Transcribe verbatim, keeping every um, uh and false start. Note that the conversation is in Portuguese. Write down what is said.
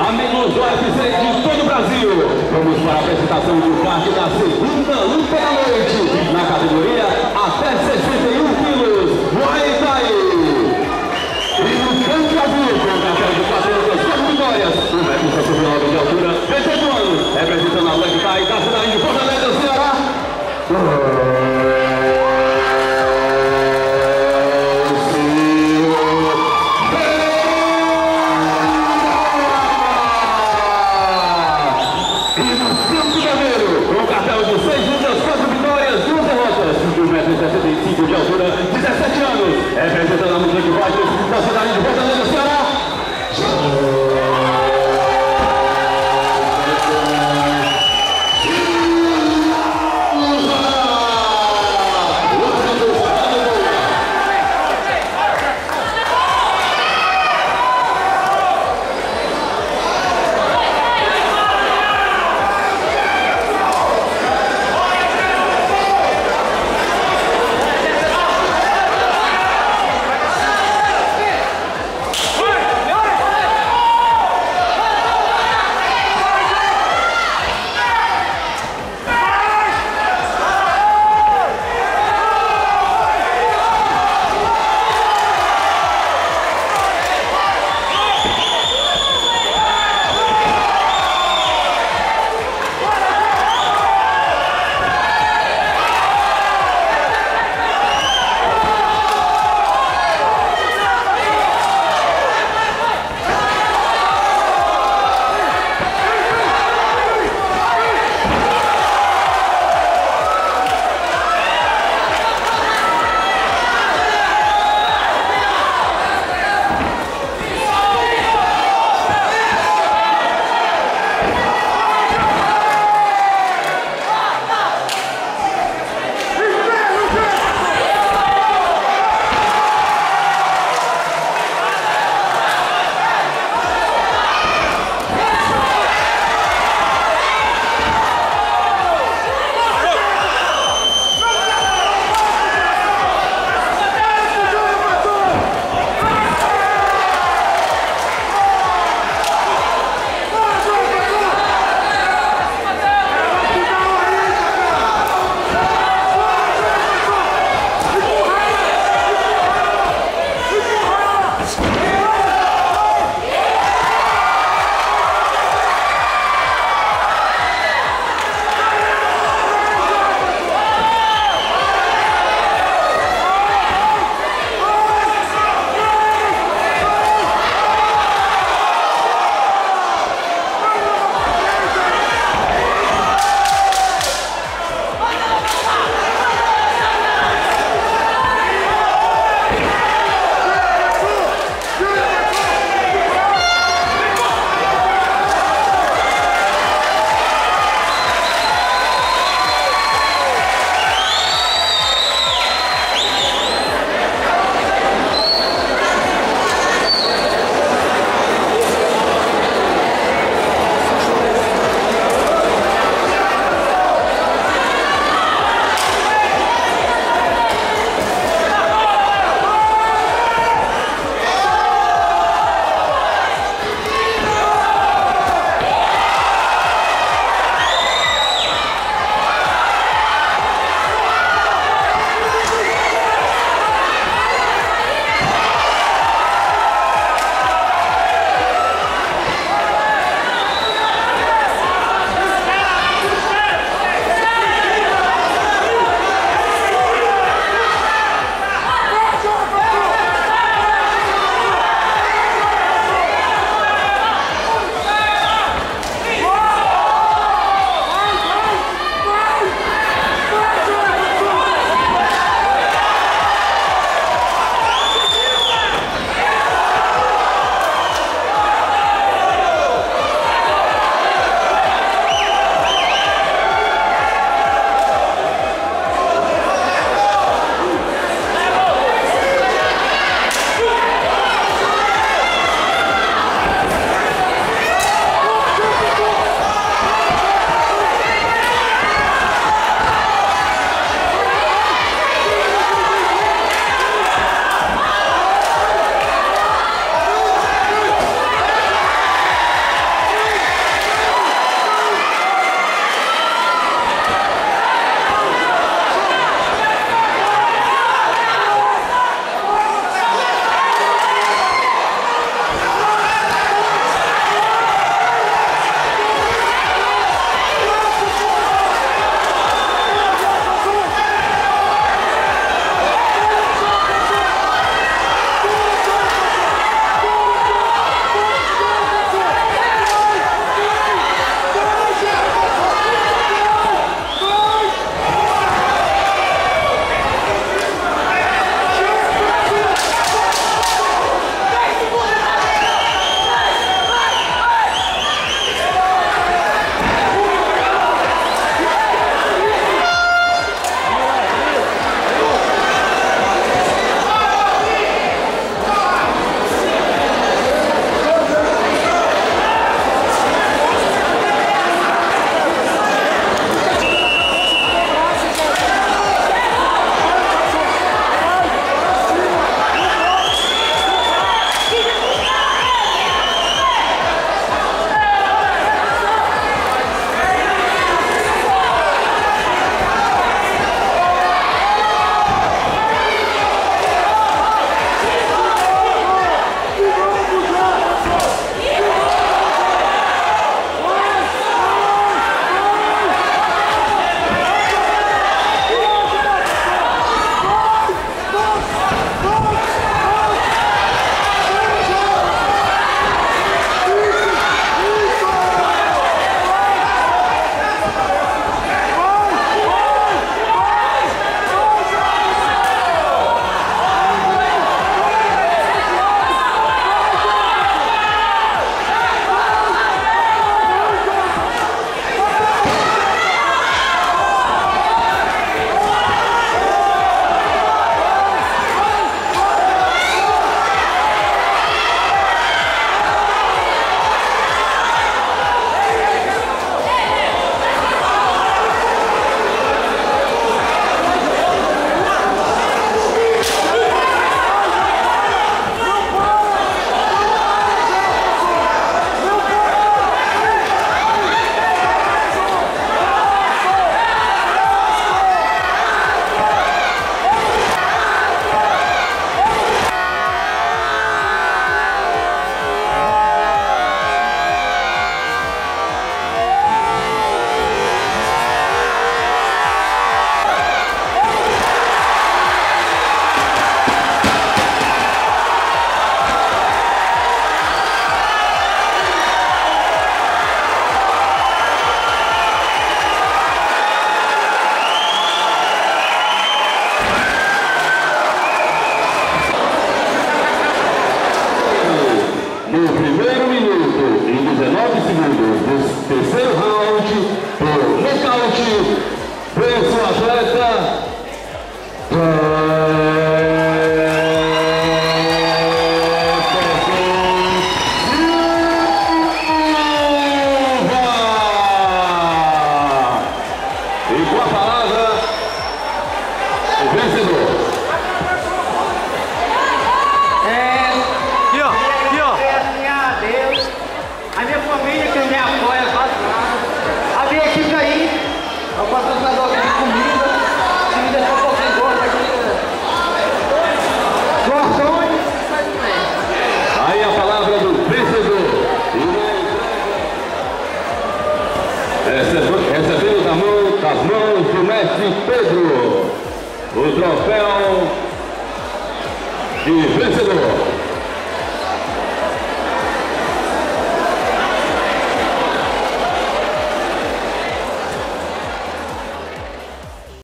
amigos do U F C de todo o Brasil. Vamos para a apresentação do card da segunda luta da noite, na categoria até sessenta e um quilos, Muay Thai. E no campo azul, com o cartel de quatro lutas, quatro vitórias, um metro e sessenta e nove de altura, dezoito anos, representando a Muay Thai da cidade de Fortaleza, Ceará. sessenta e cinco de altura, dezessete anos, representando a música de Jefferson da cidade de Fortaleza, Ceará. no primeiro minuto e dezenove segundos do terceiro round, por nocaute, vence o atleta e com a palavra o vencedor. É, aqui ó, aqui ó. A Deus, a minha família que me apoia, a minha equipe aí, o patrocinador aqui de comida, comida só um pouquinho gorda aqui. Doações. Aí a palavra do vencedor. Recebendo, recebendo da mão, das mãos do mestre Pedro o troféu de vencedor.